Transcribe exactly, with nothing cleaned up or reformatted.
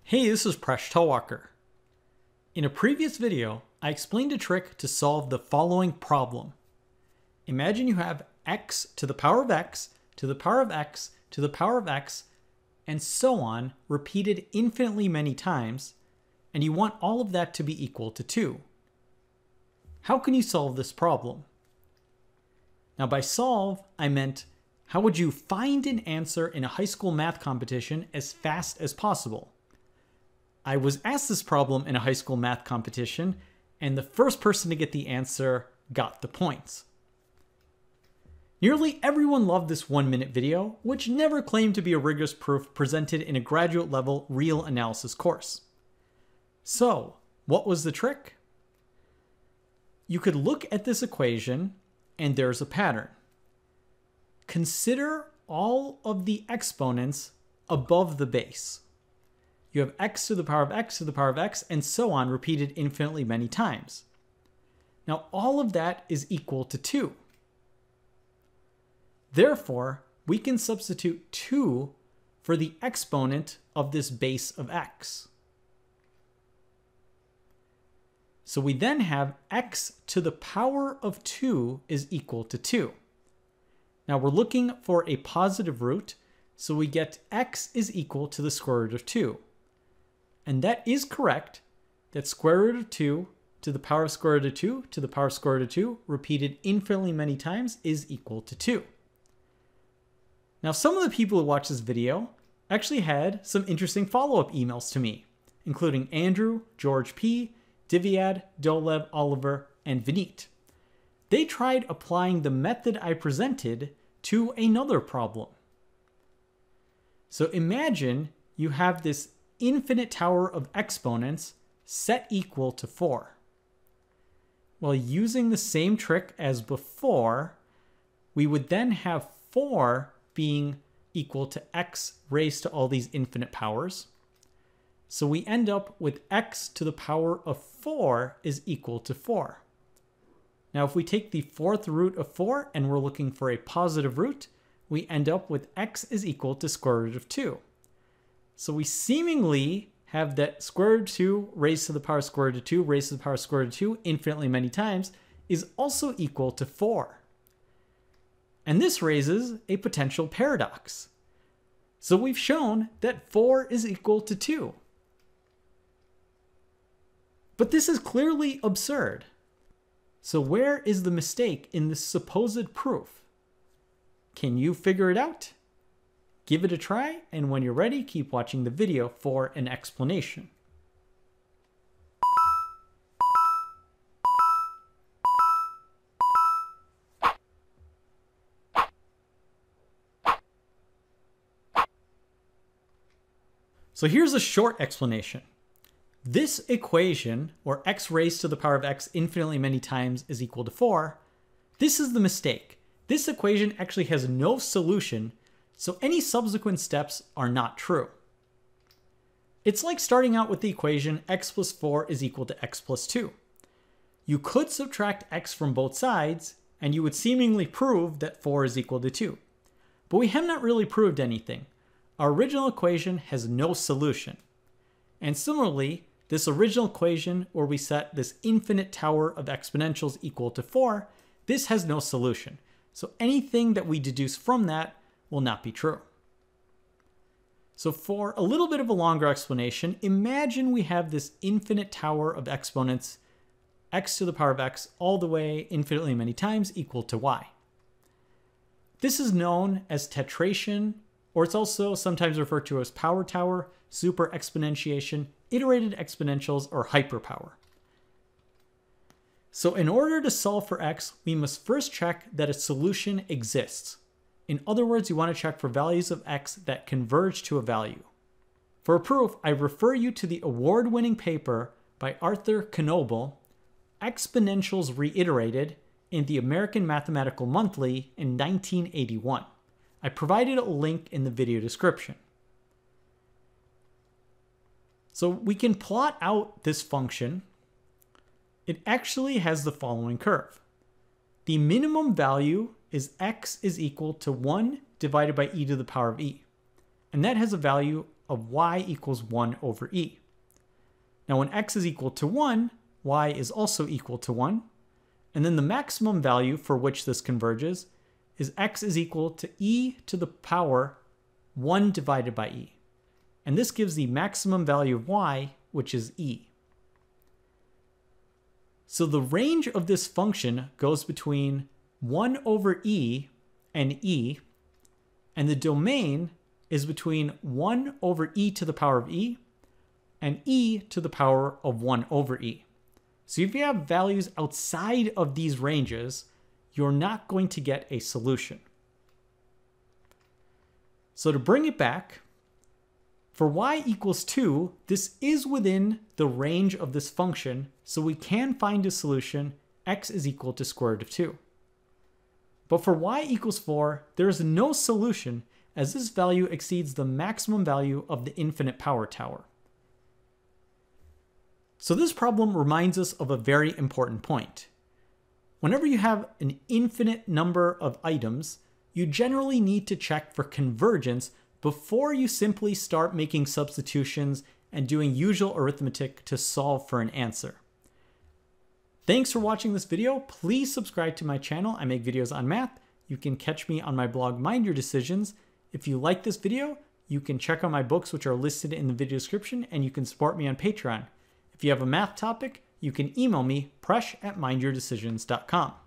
Hey, this is Presh Talwalkar. In a previous video, I explained a trick to solve the following problem. Imagine you have x to the power of x, to the power of x, to the power of x, and so on, repeated infinitely many times, and you want all of that to be equal to two. How can you solve this problem? Now, by solve, I meant how would you find an answer in a high school math competition as fast as possible? I was asked this problem in a high school math competition, and the first person to get the answer got the points. Nearly everyone loved this one-minute video, which never claimed to be a rigorous proof presented in a graduate-level real analysis course. So, what was the trick? You could look at this equation, and there's a pattern. Consider all of the exponents above the base. You have x to the power of x to the power of x, and so on, repeated infinitely many times. Now, all of that is equal to two. Therefore, we can substitute two for the exponent of this base of x. So we then have x to the power of two is equal to two. Now we're looking for a positive root, so we get x is equal to the square root of two. And that is correct, that square root of two to the power of square root of two to the power of square root of two, repeated infinitely many times, is equal to two. Now, some of the people who watched this video actually had some interesting follow-up emails to me, including Andrew, George P., Divyad, Dolev, Oliver, and Vineet. They tried applying the method I presented to another problem. So imagine you have this infinite tower of exponents set equal to four. Well, using the same trick as before, we would then have four being equal to x raised to all these infinite powers. So we end up with x to the power of four is equal to four. Now, if we take the fourth root of four and we're looking for a positive root, we end up with x is equal to square root of two. So we seemingly have that square root of two raised to the power of square root of two raised to the power of square root of two infinitely many times is also equal to four. And this raises a potential paradox. So we've shown that four is equal to two. But this is clearly absurd. So where is the mistake in this supposed proof? Can you figure it out? Give it a try, and when you're ready, keep watching the video for an explanation. So here's a short explanation. This equation, where x raised to the power of x infinitely many times is equal to four, this is the mistake. This equation actually has no solution, so any subsequent steps are not true. It's like starting out with the equation x plus four is equal to x plus two. You could subtract x from both sides, and you would seemingly prove that four is equal to two. But we have not really proved anything. Our original equation has no solution. And similarly, this original equation where we set this infinite tower of exponentials equal to four, this has no solution. So anything that we deduce from that will not be true. So for a little bit of a longer explanation, imagine we have this infinite tower of exponents, x to the power of x, all the way infinitely many times equal to y. This is known as tetration, or it's also sometimes referred to as power tower, super exponentiation, iterated exponentials, or hyperpower. So in order to solve for x, we must first check that a solution exists. In other words, you want to check for values of x that converge to a value. For a proof, I refer you to the award-winning paper by Arthur Knoebel, Exponentials Reiterated, in the American Mathematical Monthly in nineteen eighty-one. I provided a link in the video description. So we can plot out this function. It actually has the following curve. The minimum value is x is equal to one divided by e to the power of e. And that has a value of y equals one over e. Now when x is equal to one, y is also equal to one. And then the maximum value for which this converges is x is equal to e to the power one divided by e. And this gives the maximum value of y, which is e. So the range of this function goes between one over e and e, and the domain is between one over e to the power of e and e to the power of one over e. So if you have values outside of these ranges, you're not going to get a solution. So to bring it back, for y equals two, this is within the range of this function, so we can find a solution, x is equal to square root of two. But for y equals four, there is no solution as this value exceeds the maximum value of the infinite power tower. So this problem reminds us of a very important point. Whenever you have an infinite number of items, you generally need to check for convergence before you simply start making substitutions and doing usual arithmetic to solve for an answer. Thanks for watching this video. Please subscribe to my channel. I make videos on math. You can catch me on my blog, Mind Your Decisions. If you like this video, you can check out my books, which are listed in the video description, and you can support me on Patreon. If you have a math topic, you can email me, presh at mind your decisions dot com.